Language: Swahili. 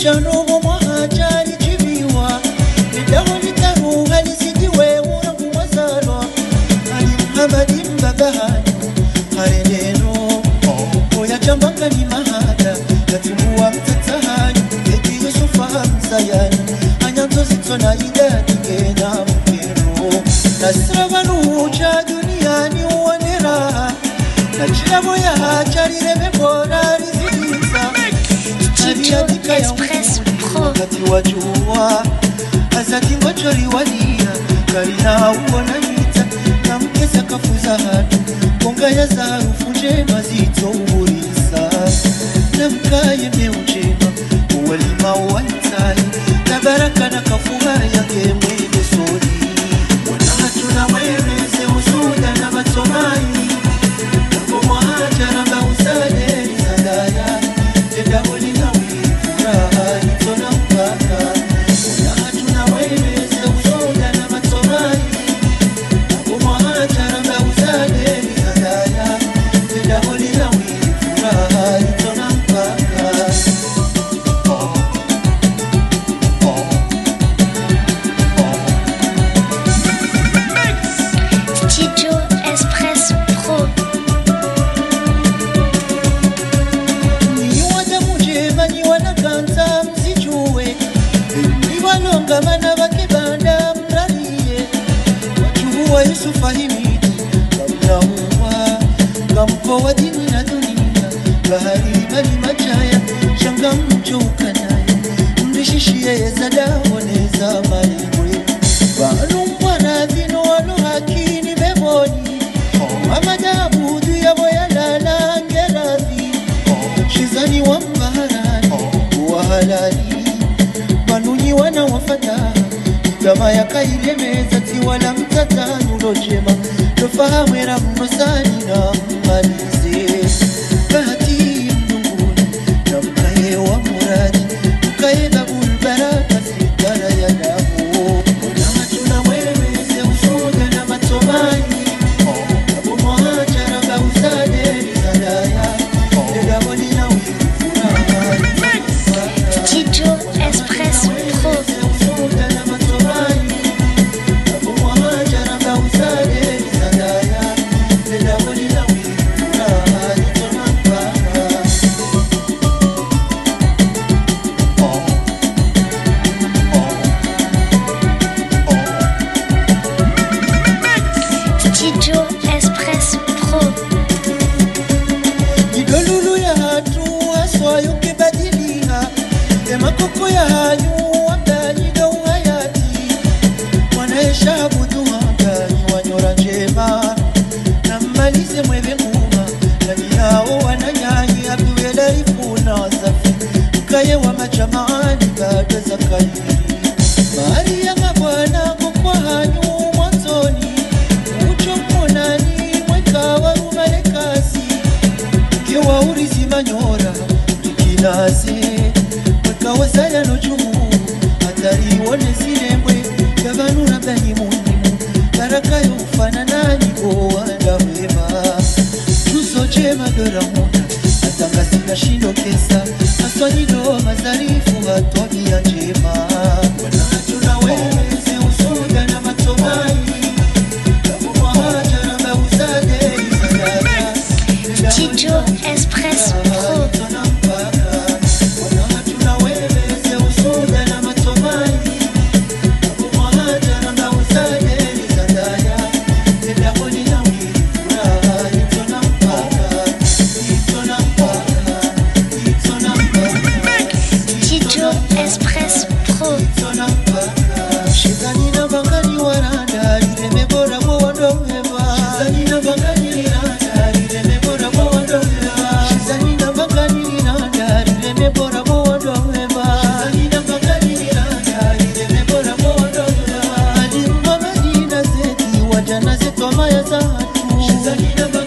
Chano mwahachari chiviwa Nidaho nitahu halisidiwe Urangu mazalwa Ali Muhammadi mbagahani Hareneno Oya chambanga ni mahada Yatumuwa mtatahani Eti Yusufa hamzayani Anyanzo zitona idadi Gena mkeno Nasravanu ucha duniani uwanera Nachilamo ya hachari remebora rizidisa Tito Express Pro Wakati wajua Azati ngochori walia Karina uona hita Na mkesa kafuza hatu Konga ya zarufu njema zito uburisa Na mkaye meuchema Uwalima uwalitali Na baraka na kafuha yake mwede soli Wanahatu na wemeze usuda na matomai Nako mwahajara mba usade Zadaya Deda wali na wifuraha Itona mpaka Wanahatu na wemeze usuda na matomai Nako mwahajara mba usade Zadaya Deda wali na wifuraha Itona mpaka Tito Express Pro Niwada mujema niwana kanta mzijuwe Niwalonga mana wakibanda mraliye Wachuhuwa Yusufa himidi Kamnahuwa Kamko wa dini na dunia Bahari mali machaya Shanga mcho ukanaye Mrishishie yezada Oneza malimwe Banu mwana vino wano hakini beboni Amadabu duya boya lala ngerathi Shizani wa mbaharani Uwa halali Manunyi wana wafata Kama ya kaile meza Tiwala mtata nulojema Tofahamwera mnosani na mmalize Bahati mdunguni Na mkaye wa muradi Mkaye babul baraka Sitara ya damu Ona matuna wemeze usuda na matomani Abu Muhajara Bauzade Zadaya Deda wali na wifuraha Tito Express Pro usuda na matomani Abu Muhajara Bauzade Zadaya Deda wali na wifuraha Itona mpaka Tito Express Pro Idolulu ya hatu aswayo kibadiliha Emakoko ya hanyu wabdaniga uhayati Wanaesha budu wabdani wanyora njema Na mmalize mwebe nguma Na minao wananyanyi Abduwela ifuna safi Mkaye wa majamaani Gada za kairi Mahari ya mabwana Kukwa hanyu mwanzoni Ucho mkonani Mweka wa umalekasi Kiwa urizi manyora Tukinaze Mweka wasaya no jumu Hatari wone zirembwe Gabanu rabdani munimu Baraka yo ufana nani Oanda wema Tuso jema dora muna Atanga sina shindo kesa Aswani do mazarifu Hatwabia njema Wanahatu na weze usuda na matomai Abu Muhajara Bauzade Zadaya Tito Express Pro Tito Express Pro Shizani na bangani waranda Ireme bora mwondo meba Shizani na bangani randa Ireme bora mwondo meba Shizani na bangani randa Ireme bora mwondo meba Shizani na bangani randa Ireme bora mwondo meba Adi Muhammadi na zeti Wajana zetu amaya za hatu Shizani na